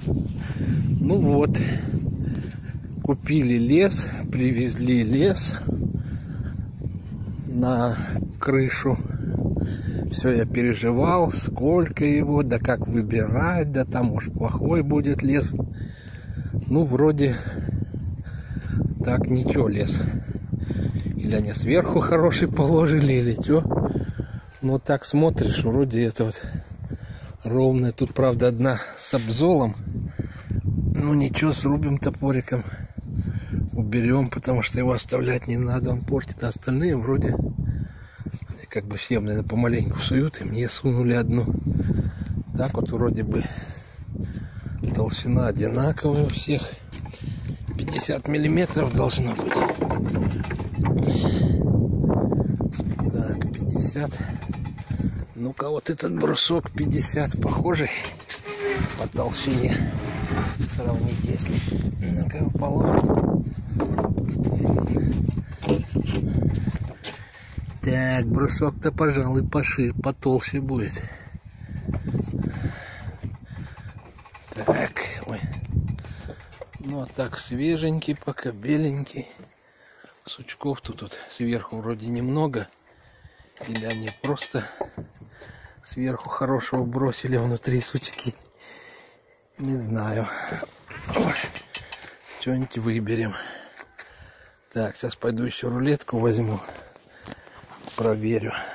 Ну вот, купили лес, привезли лес на крышу. Все, я переживал, сколько его, да как выбирать, да там уж плохой будет лес. Ну, вроде так ничего лес. Или они сверху хороший положили, или что. Ну, так смотришь, вроде это вот ровно. Тут, правда, одна с обзолом. Ну, ничего, срубим топориком. Уберем, потому что его оставлять не надо, он портит. А остальные вроде как бы всем, наверное, помаленьку суют, и мне сунули одну. Так вот вроде бы толщина одинаковая у всех. 50 миллиметров должно быть. Так, 50. Ну-ка, вот этот брусок 50 похожий по толщине. Сравнить, если ну-ка положим. Так, брусок-то, пожалуй, пошире, потолще будет. Так, ой. Ну, а так свеженький, пока беленький. Сучков тут сверху вроде немного. Или они просто сверху хорошего бросили, внутри сучки. Не знаю. Что-нибудь выберем. Так, сейчас пойду еще рулетку возьму. Проверю.